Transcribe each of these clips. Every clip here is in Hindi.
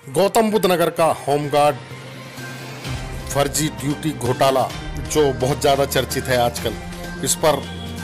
गौतम बुद्ध नगर का होमगार्ड फर्जी ड्यूटी घोटाला जो बहुत ज़्यादा चर्चित है आजकल, इस पर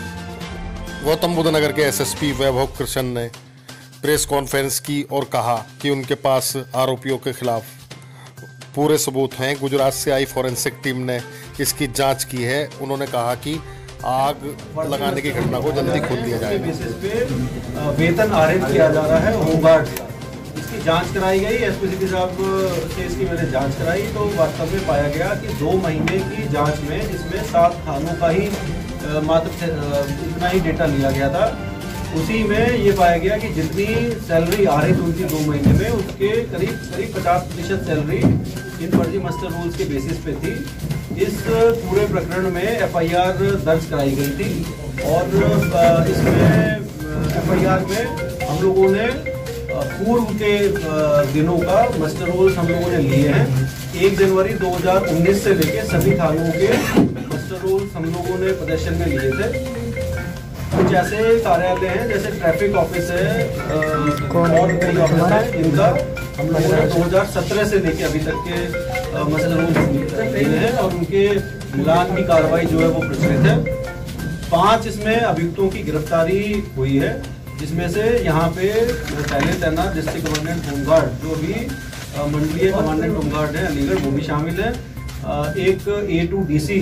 गौतम बुद्ध नगर के एसएसपी वैभव कृष्ण ने प्रेस कॉन्फ्रेंस की और कहा कि उनके पास आरोपियों के खिलाफ पूरे सबूत हैं। गुजरात से आई फॉरेंसिक टीम ने इसकी जांच की है। उन्होंने कहा कि आग लगाने की घटना को जल्दी खोल दिया जाएगा। वेतन आरित किया जा रहा है होमगार्ड, इसकी जांच कराई गई। एसपी साहब से इसकी मैंने जांच कराई तो वास्तव में पाया गया कि 2 महीने की जांच में इसमें 7 थानों का ही मात्र इतना ही डेटा लिया गया था। उसी में ये पाया गया कि जितनी सैलरी आ रही थी उनकी 2 महीने में, उसके करीब 50% सैलरी इन फर्जी मस्टर रूल्स के बेसिस पे थी। इस पूरे प्रकरण में एफआईआर दर्ज कराई गई थी और इसमें एफआईआर में हम लोगों ने पूर्व के दिनों का मस्टर रोल्स हम लोगों ने लिए हैं। 1 जनवरी 2019 से लेके सभी थानों के मस्टर रोल्स हम लोगों ने प्रदर्शन में लिए थे। कुछ ऐसे कार्यालय हैं जैसे ट्रैफिक ऑफिस है और कई ऑफिस हैं, इनका हम लोगों ने 2017 से लेके अभी तक के मस्टर रोल्स लिए हैं और उनके मिलान की कार्रवाई जो है वो प्रचलित है। 5 इसमें अभियुक्तों की गिरफ्तारी हुई है, जिसमें से यहाँ पे पहले तैनात डिस्ट्रिक्ट कमांडेंट होमगार्ड जो भी मंडलीय कमांडेंट होमगार्ड है अलीगढ़, वो भी शामिल है। एक A2 DC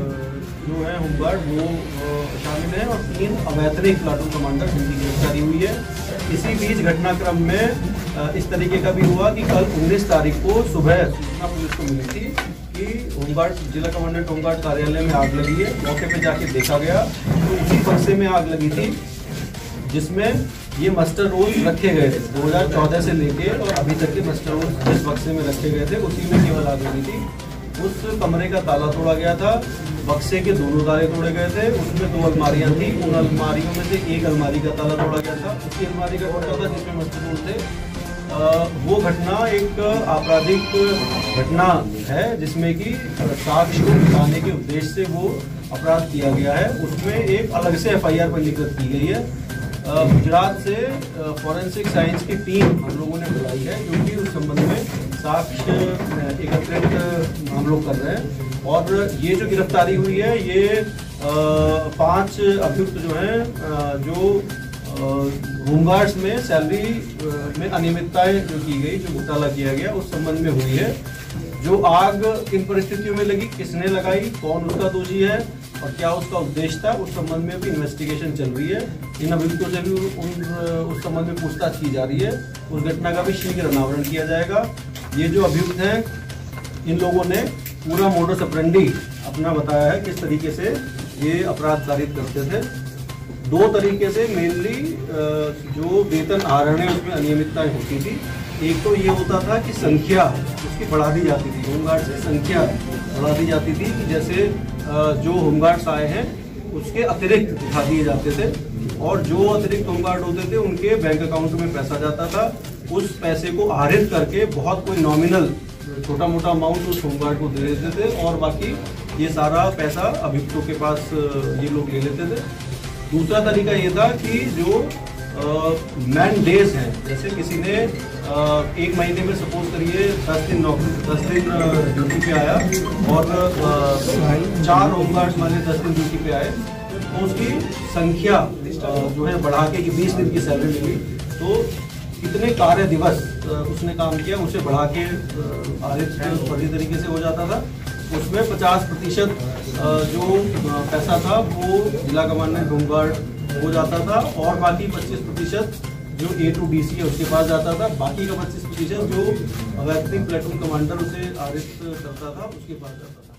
जो है होमगार्ड वो शामिल है और 3 अवैतनिक प्लाटून कमांडर जिनकी गिरफ्तारी हुई है। इसी बीच घटनाक्रम में इस तरीके का भी हुआ कि कल 19 तारीख को सुबह सूचना पुलिस को मिली थी कि होमगार्ड जिला कमांडेंट होमगार्ड कार्यालय में आग लगी है। मौके पे जाके देखा गया तो उसी बक्से में आग लगी थी जिसमें ये मस्टर रोल्स रखे गए थे। 2014 से लेके और अभी तक के मस्टर रोल्स जिस बक्से में रखे गए थे उसी में केवल आग लगी थी। उस कमरे का ताला तोड़ा गया था, बक्से के दोनों ताले तोड़े गए थे, उसमें 2 अलमारियां थी। उन अलमारियों में से एक अलमारी का ताला तोड़ा गया था, उसी अलमारी का टूटा था जिसमें मस्टर रोल थे। वो घटना एक आपराधिक घटना है जिसमें कि साक्ष्य को मिटाने के उद्देश्य से वो अपराध किया गया है। उसमें एक अलग से एफआईआर पंजीकृत की गई है। गुजरात से फॉरेंसिक साइंस की टीम हम लोगों ने बुलाई है क्योंकि उस संबंध में साक्ष्य एकत्रित हम लोग कर रहे हैं। और ये जो गिरफ्तारी हुई है ये 5 अभियुक्त जो हैं जो होमगार्ड्स में सैलरी में अनियमितताएं जो की गई, जो घोटाला किया गया उस संबंध में हुई है। जो आग किन परिस्थितियों में लगी, किसने लगाई, कौन उसका दोषी है और क्या उसका उद्देश्य था, उस संबंध में भी इन्वेस्टिगेशन चल रही है। इन अभियुक्तों से भी उस संबंध में पूछताछ की जा रही है। उस घटना का भी शीघ्र अनावरण किया जाएगा। ये जो अभियुक्त हैं इन लोगों ने पूरा मोडस ऑपरेंडी अपना बताया है, किस तरीके से ये अपराध कारित करते थे। 2 तरीके से मेनली जो वेतन आहरण है उसमें अनियमितताएं होती थी। एक तो ये होता था कि संख्या उसकी बढ़ा दी जाती थी, होमगार्ड से संख्या बढ़ा दी जाती थी कि जैसे जो होमगार्ड्स आए हैं उसके अतिरिक्त दिखा दिए जाते थे और जो अतिरिक्त होमगार्ड होते थे उनके बैंक अकाउंट में पैसा जाता था। उस पैसे को आहरित करके बहुत कोई नॉमिनल छोटा मोटा अमाउंट उस होमगार्ड को दे देते थे और बाकी ये सारा पैसा अभियुक्तों के पास ये लोग ले लेते थे। दूसरा तरीका ये था कि जो मैन डेज हैं, जैसे किसी ने 1 महीने में सपोज करिए 10 दिन ड्यूटी पे आया और 4 होमगार्ड्स माने 10 दिन ड्यूटी पे आए तो उसकी संख्या जो है बढ़ा के कि 20 दिन की सैलरी मिली तो कितने कार्य दिवस उसने काम किया उसे बढ़ा के फर्जी तरीके से हो जाता था। उसमें 50% जो पैसा था वो जिला कमांडेंट होमगार्ड हो जाता था और बाकी 25% जो A2 DC है उसके पास जाता था। बाकी का 25% जो अवैतनिक प्लेटून कमांडर उसे आरित करता था उसके पास जाता था।